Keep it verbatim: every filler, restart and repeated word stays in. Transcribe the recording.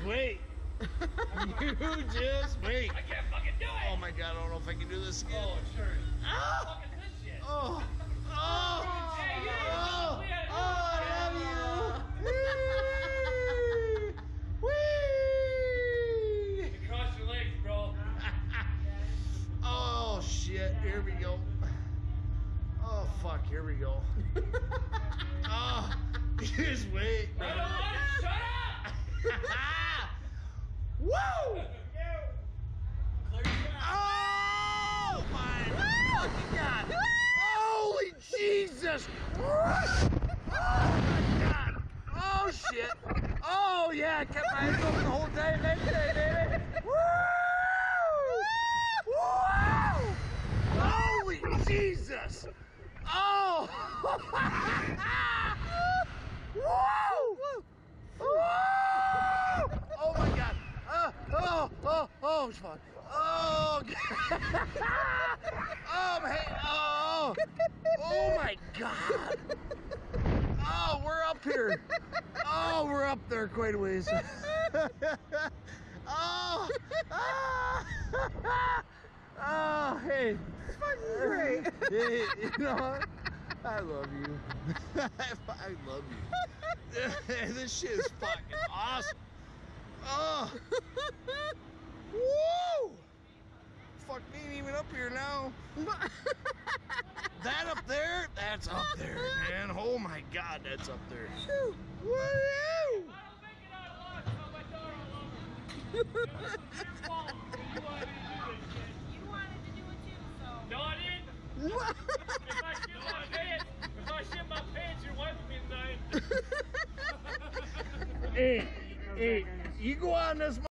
wait. You just wait. I can't fucking do it. Oh my god, I don't know if I can do this again. Oh, sure. Ah! Fucking this shit. Oh! Oh! Hey, you didn't Oh! know we had- Oh, I love you! Whee! Cross your legs, bro. Oh shit, here we go. Oh fuck, here we go. Oh, just wait. I don't want it. Shut up. Woo! Clear your mouth. Oh my fucking god! Holy Jesus! Oh my god! Oh shit! Oh yeah, I kept my hands open the whole day, day, baby! Woo! Woo! Holy Jesus! Oh! Woo! Woo! Oh my god! Uh, oh, oh, oh, it's fun. Oh, oh, man. Oh, oh my god. Oh, we're up here. Oh, we're up there quite a ways. Oh, ah, oh, hey. It's fucking great. Hey, you know what? I love you. I love you. This shit is fucking awesome. Oh! Woo! Fuck me, ain't even up here now. That up there, that's up there, man. Oh my god, that's up there. Woo! I don't make it out alive. Tell my daughter I love her. It's your fault. You wanted me to do this shit. You wanted to do it too, so. No, I didn't. If I shit my pants, if I shit my pants, you're wiping me tonight. Hey, hey, you go on this.